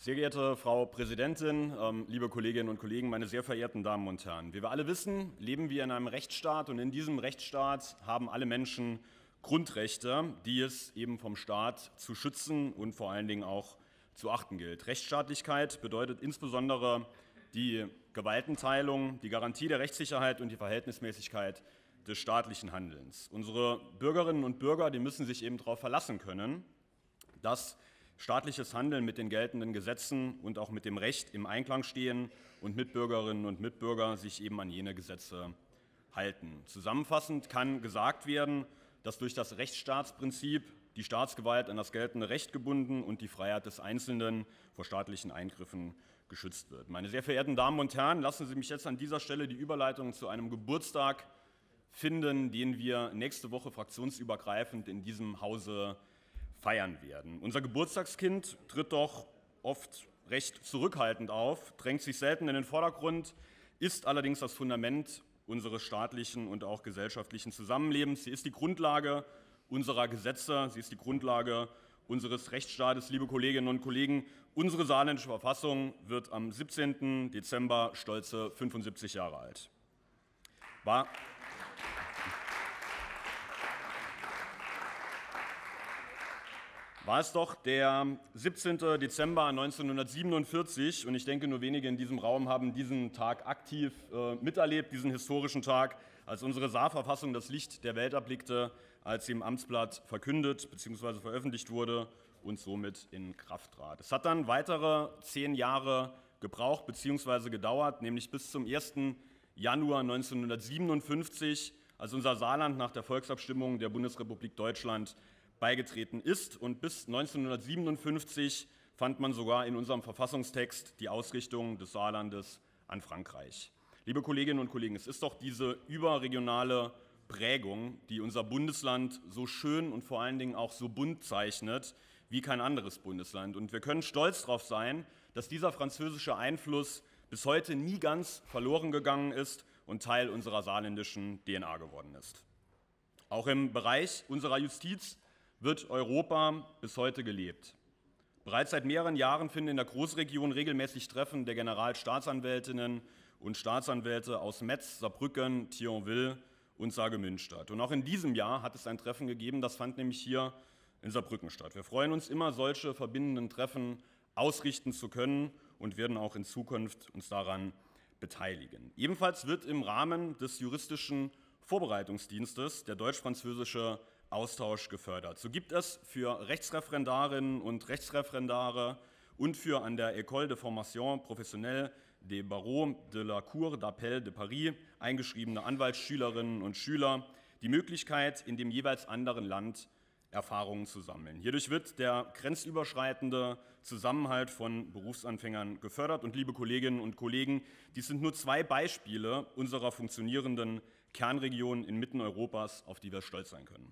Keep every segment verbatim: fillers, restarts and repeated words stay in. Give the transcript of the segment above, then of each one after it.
Sehr geehrte Frau Präsidentin, ähm, liebe Kolleginnen und Kollegen, meine sehr verehrten Damen und Herren. Wie wir alle wissen, leben wir in einem Rechtsstaat und in diesem Rechtsstaat haben alle Menschen Grundrechte, die es eben vom Staat zu schützen und vor allen Dingen auch zu achten gilt. Rechtsstaatlichkeit bedeutet insbesondere die Gewaltenteilung, die Garantie der Rechtssicherheit und die Verhältnismäßigkeit des staatlichen Handelns. Unsere Bürgerinnen und Bürger, die müssen sich eben darauf verlassen können, dass staatliches Handeln mit den geltenden Gesetzen und auch mit dem Recht im Einklang stehen und Mitbürgerinnen und Mitbürger sich eben an jene Gesetze halten. Zusammenfassend kann gesagt werden, dass durch das Rechtsstaatsprinzip die Staatsgewalt an das geltende Recht gebunden und die Freiheit des Einzelnen vor staatlichen Eingriffen geschützt wird. Meine sehr verehrten Damen und Herren, lassen Sie mich jetzt an dieser Stelle die Überleitung zu einem Geburtstag finden, den wir nächste Woche fraktionsübergreifend in diesem Hause feiern werden. Unser Geburtstagskind tritt doch oft recht zurückhaltend auf, drängt sich selten in den Vordergrund, ist allerdings das Fundament unseres staatlichen und auch gesellschaftlichen Zusammenlebens. Sie ist die Grundlage unserer Gesetze, sie ist die Grundlage unseres Rechtsstaates. Liebe Kolleginnen und Kollegen, unsere saarländische Verfassung wird am siebzehnten Dezember stolze fünfundsiebzig Jahre alt. War War es doch der siebzehnte Dezember neunzehnhundertsiebenundvierzig, und ich denke, nur wenige in diesem Raum haben diesen Tag aktiv äh, miterlebt, diesen historischen Tag, als unsere Saarverfassung das Licht der Welt erblickte, als sie im Amtsblatt verkündet bzw. veröffentlicht wurde und somit in Kraft trat. Es hat dann weitere zehn Jahre gebraucht bzw. gedauert, nämlich bis zum ersten Januar neunzehnhundertsiebenundfünfzig, als unser Saarland nach der Volksabstimmung der Bundesrepublik Deutschland beigetreten ist, und bis neunzehnhundertsiebenundfünfzig fand man sogar in unserem Verfassungstext die Ausrichtung des Saarlandes an Frankreich. Liebe Kolleginnen und Kollegen, es ist doch diese überregionale Prägung, die unser Bundesland so schön und vor allen Dingen auch so bunt zeichnet wie kein anderes Bundesland. Und wir können stolz darauf sein, dass dieser französische Einfluss bis heute nie ganz verloren gegangen ist und Teil unserer saarländischen D N A geworden ist. Auch im Bereich unserer Justiz wird Europa bis heute gelebt. Bereits seit mehreren Jahren finden in der Großregion regelmäßig Treffen der Generalstaatsanwältinnen und Staatsanwälte aus Metz, Saarbrücken, Thionville und Saargemünd statt. Und auch in diesem Jahr hat es ein Treffen gegeben, das fand nämlich hier in Saarbrücken statt. Wir freuen uns immer, solche verbindenden Treffen ausrichten zu können und werden auch in Zukunft uns daran beteiligen. Ebenfalls wird im Rahmen des juristischen Vorbereitungsdienstes der deutsch-französische Austausch gefördert. So gibt es für Rechtsreferendarinnen und Rechtsreferendare und für an der École de Formation Professionnelle des Barreaux de la Cour d'Appel de Paris eingeschriebene Anwaltsschülerinnen und Schüler die Möglichkeit, in dem jeweils anderen Land Erfahrungen zu sammeln. Hierdurch wird der grenzüberschreitende Zusammenhalt von Berufsanfängern gefördert. Und liebe Kolleginnen und Kollegen, dies sind nur zwei Beispiele unserer funktionierenden Kernregionen inmitten Europas, auf die wir stolz sein können.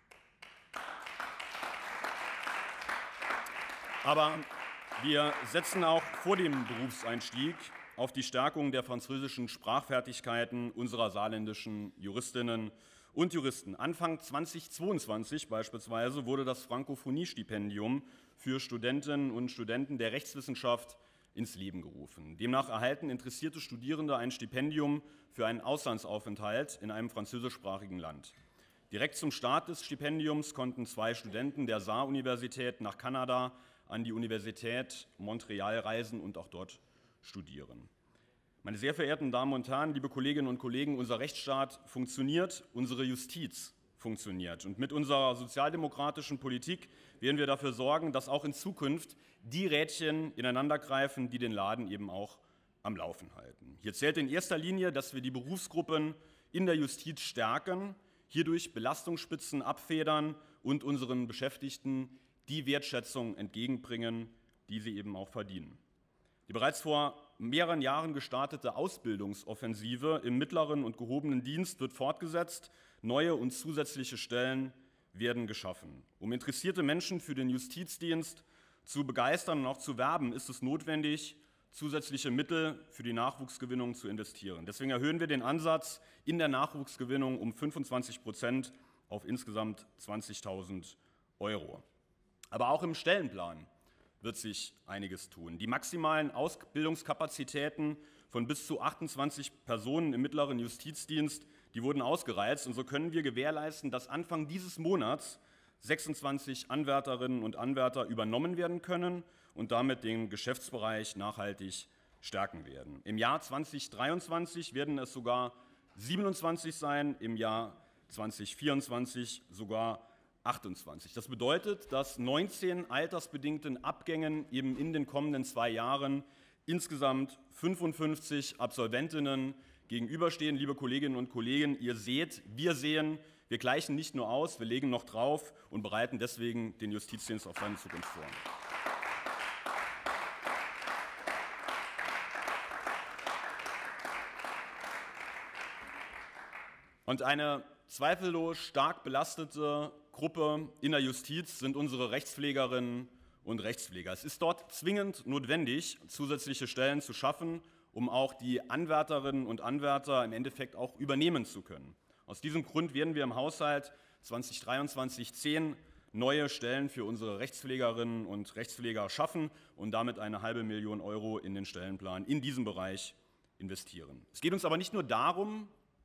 Aber wir setzen auch vor dem Berufseinstieg auf die Stärkung der französischen Sprachfertigkeiten unserer saarländischen Juristinnen und Juristen. Anfang zweitausendzweiundzwanzig beispielsweise wurde das Frankophonie-Stipendium für Studentinnen und Studenten der Rechtswissenschaft ins Leben gerufen. Demnach erhalten interessierte Studierende ein Stipendium für einen Auslandsaufenthalt in einem französischsprachigen Land. Direkt zum Start des Stipendiums konnten zwei Studenten der Saar-Universität nach Kanada an die Universität Montreal reisen und auch dort studieren. Meine sehr verehrten Damen und Herren, liebe Kolleginnen und Kollegen, unser Rechtsstaat funktioniert, unsere Justiz funktioniert. Und mit unserer sozialdemokratischen Politik werden wir dafür sorgen, dass auch in Zukunft die Rädchen ineinandergreifen, die den Laden eben auch am Laufen halten. Hier zählt in erster Linie, dass wir die Berufsgruppen in der Justiz stärken, hierdurch Belastungsspitzen abfedern und unseren Beschäftigten die Wertschätzung entgegenbringen, die sie eben auch verdienen. Die bereits vor mehreren Jahren gestartete Ausbildungsoffensive im mittleren und gehobenen Dienst wird fortgesetzt. Neue und zusätzliche Stellen werden geschaffen. Um interessierte Menschen für den Justizdienst zu begeistern und auch zu werben, ist es notwendig, zusätzliche Mittel für die Nachwuchsgewinnung zu investieren. Deswegen erhöhen wir den Ansatz in der Nachwuchsgewinnung um fünfundzwanzig Prozent auf insgesamt zwanzigtausend Euro. Aber auch im Stellenplan wird sich einiges tun. Die maximalen Ausbildungskapazitäten von bis zu achtundzwanzig Personen im mittleren Justizdienst, die wurden ausgereizt. Und so können wir gewährleisten, dass Anfang dieses Monats sechsundzwanzig Anwärterinnen und Anwärter übernommen werden können und damit den Geschäftsbereich nachhaltig stärken werden. Im Jahr zweitausenddreiundzwanzig werden es sogar siebenundzwanzig sein, im Jahr zweitausendvierundzwanzig sogar achtundzwanzig. Das bedeutet, dass neunzehn altersbedingten Abgängen eben in den kommenden zwei Jahren insgesamt fünfundfünfzig Absolventinnen gegenüberstehen. Liebe Kolleginnen und Kollegen, ihr seht, wir sehen, wir gleichen nicht nur aus, wir legen noch drauf und bereiten deswegen den Justizdienst auf seine Zukunft vor. Und eine zweifellos stark belastete Gruppe in der Justiz sind unsere Rechtspflegerinnen und Rechtspfleger. Es ist dort zwingend notwendig, zusätzliche Stellen zu schaffen, um auch die Anwärterinnen und Anwärter im Endeffekt auch übernehmen zu können. Aus diesem Grund werden wir im Haushalt zweitausenddreiundzwanzig zehn neue Stellen für unsere Rechtspflegerinnen und Rechtspfleger schaffen und damit eine halbe Million Euro in den Stellenplan in diesem Bereich investieren. Es geht uns aber nicht nur darum,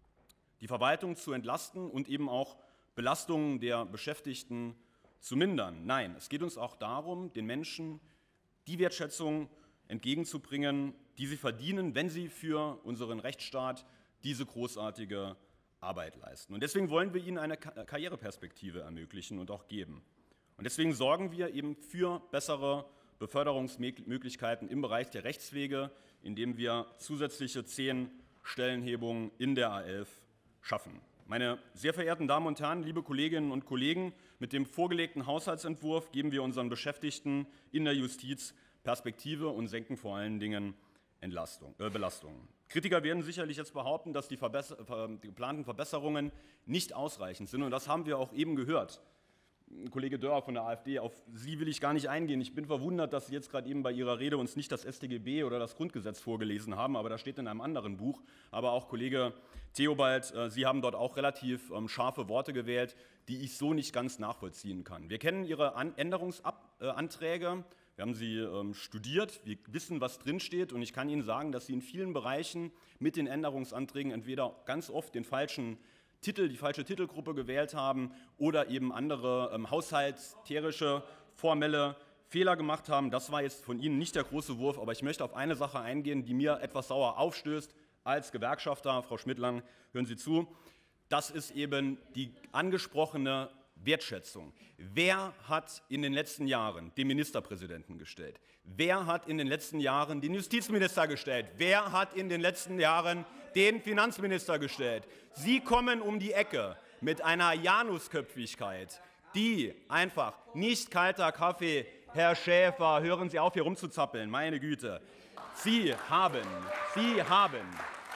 die Verwaltung zu entlasten und eben auch Belastungen der Beschäftigten zu mindern. Nein, es geht uns auch darum, den Menschen die Wertschätzung entgegenzubringen, die sie verdienen, wenn sie für unseren Rechtsstaat diese großartige Arbeit leisten. Und deswegen wollen wir ihnen eine Karriereperspektive ermöglichen und auch geben. Und deswegen sorgen wir eben für bessere Beförderungsmöglichkeiten im Bereich der Rechtspflege, indem wir zusätzliche zehn Stellenhebungen in der A elf schaffen. Meine sehr verehrten Damen und Herren, liebe Kolleginnen und Kollegen, mit dem vorgelegten Haushaltsentwurf geben wir unseren Beschäftigten in der Justiz Perspektive und senken vor allen Dingen Entlastung, äh, Belastungen. Kritiker werden sicherlich jetzt behaupten, dass die, Verbesser- die geplanten Verbesserungen nicht ausreichend sind. Und das haben wir auch eben gehört. Kollege Dörr von der AfD, auf Sie will ich gar nicht eingehen. Ich bin verwundert, dass Sie jetzt gerade eben bei Ihrer Rede uns nicht das S t G B oder das Grundgesetz vorgelesen haben, aber das steht in einem anderen Buch. Aber auch Kollege Theobald, Sie haben dort auch relativ ähm, scharfe Worte gewählt, die ich so nicht ganz nachvollziehen kann. Wir kennen Ihre An- Änderungsanträge, wir haben sie ähm, studiert, wir wissen, was drinsteht, und ich kann Ihnen sagen, dass Sie in vielen Bereichen mit den Änderungsanträgen entweder ganz oft den falschen Titel, die falsche Titelgruppe gewählt haben oder eben andere ähm, haushalterische, formelle Fehler gemacht haben. Das war jetzt von Ihnen nicht der große Wurf, aber ich möchte auf eine Sache eingehen, die mir etwas sauer aufstößt als Gewerkschafter. Frau Schmittlang, hören Sie zu. Das ist eben die angesprochene Wertschätzung. Wer hat in den letzten Jahren den Ministerpräsidenten gestellt? Wer hat in den letzten Jahren den Justizminister gestellt? Wer hat in den letzten Jahren den Finanzminister gestellt? Sie kommen um die Ecke mit einer Janusköpfigkeit, die einfach nicht kalter Kaffee, Herr Schäfer, hören Sie auf, hier rumzuzappeln, meine Güte. Sie haben, Sie haben,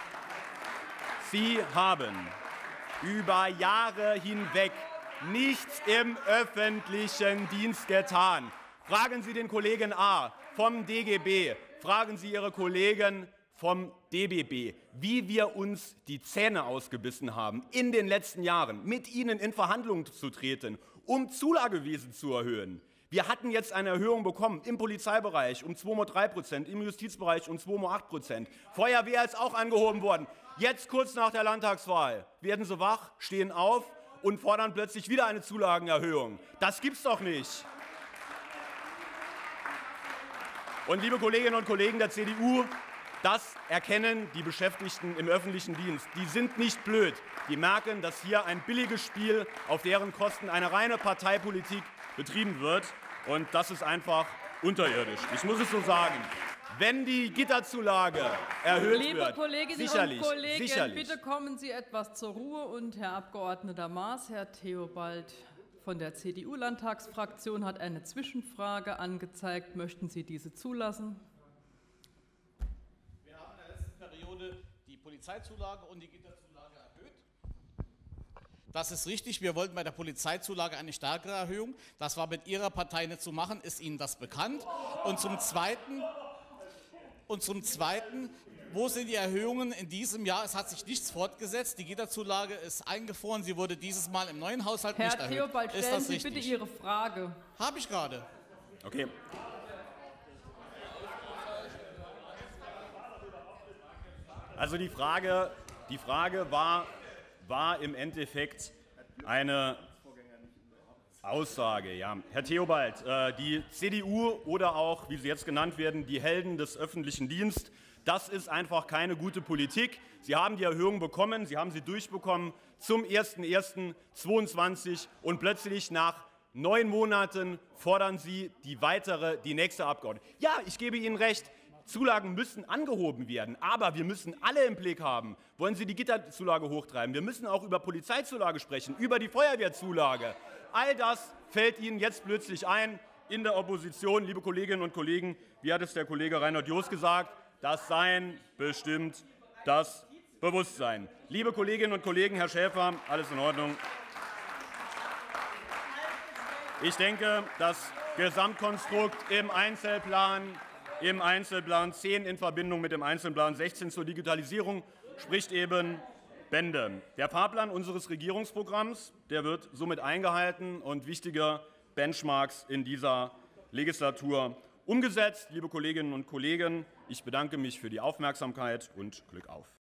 Sie haben über Jahre hinweg nichts im öffentlichen Dienst getan. Fragen Sie den Kollegen A vom D G B, fragen Sie Ihre Kollegen vom D B B, wie wir uns die Zähne ausgebissen haben, in den letzten Jahren mit Ihnen in Verhandlungen zu treten, um Zulagewesen zu erhöhen. Wir hatten jetzt eine Erhöhung bekommen im Polizeibereich um zwei Komma drei Prozent, im Justizbereich um zwei Komma acht Prozent. Feuerwehr ist auch angehoben worden. Jetzt kurz nach der Landtagswahl werden Sie wach, stehen auf und fordern plötzlich wieder eine Zulagenerhöhung. Das gibt's doch nicht. Und liebe Kolleginnen und Kollegen der C D U, das erkennen die Beschäftigten im öffentlichen Dienst. Die sind nicht blöd. Die merken, dass hier ein billiges Spiel auf deren Kosten, eine reine Parteipolitik betrieben wird. Und das ist einfach unterirdisch. Ich muss es so sagen. Wenn die Gitterzulage erhöht Liebe wird, Kolleginnen sicherlich, und Kollegen, sicherlich. bitte kommen Sie etwas zur Ruhe. Und Herr Abgeordneter Maas, Herr Theobald von der C D U-Landtagsfraktion hat eine Zwischenfrage angezeigt. Möchten Sie diese zulassen? Wir haben in der letzten Periode die Polizeizulage und die Gitterzulage erhöht. Das ist richtig. Wir wollten bei der Polizeizulage eine stärkere Erhöhung. Das war mit Ihrer Partei nicht zu machen. Ist Ihnen das bekannt? Und zum Zweiten... Und zum Zweiten, wo sind die Erhöhungen in diesem Jahr? Es hat sich nichts fortgesetzt. Die Gitterzulage ist eingefroren. Sie wurde dieses Mal im neuen Haushalt Herr nicht erhöht. Theobald, ist stellen das Sie richtig? bitte Ihre Frage. Habe ich gerade. Okay. Also die Frage, die Frage war, war im Endeffekt eine Aussage. Ja. Herr Theobald, äh, die C D U oder auch, wie sie jetzt genannt werden, die Helden des öffentlichen Dienstes, das ist einfach keine gute Politik. Sie haben die Erhöhung bekommen, Sie haben sie durchbekommen zum ersten ersten zweiundzwanzig und plötzlich nach neun Monaten fordern Sie die weitere, die nächste Abgeordnete. Ja, ich gebe Ihnen recht, Zulagen müssen angehoben werden, aber wir müssen alle im Blick haben. Wollen Sie die Gitterzulage hochtreiben? Wir müssen auch über Polizeizulage sprechen, über die Feuerwehrzulage. All das fällt Ihnen jetzt plötzlich ein in der Opposition. Liebe Kolleginnen und Kollegen, wie hat es der Kollege Reinhard Joos gesagt, das Sein bestimmt das Bewusstsein. Liebe Kolleginnen und Kollegen, Herr Schäfer, alles in Ordnung. Ich denke, das Gesamtkonstrukt im Einzelplan, im Einzelplan zehn in Verbindung mit dem Einzelplan sechzehn zur Digitalisierung spricht eben Bände. Der Fahrplan unseres Regierungsprogramms, der wird somit eingehalten und wichtige Benchmarks in dieser Legislatur umgesetzt. Liebe Kolleginnen und Kollegen, ich bedanke mich für die Aufmerksamkeit und Glück auf.